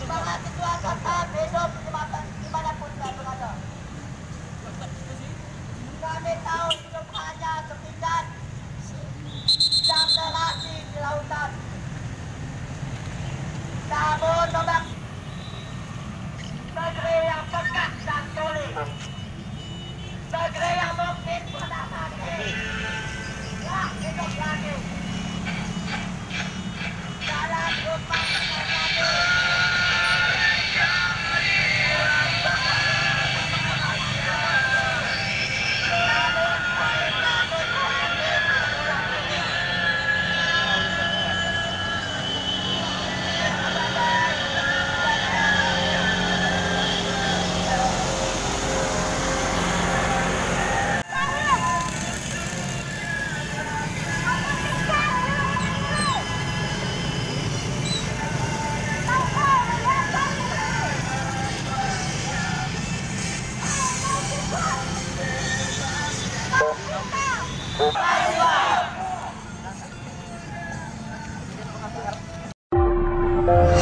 mga siswa kata hidup dimanapun kalian berada. Kami tahu hidup hanya sepindah dan relasi di lautan. Namun tolong negeri yang pekak dan tuli, negeri yang mungkin pernah mati, ya hidup lagi. Dalam rumah kami. Bye.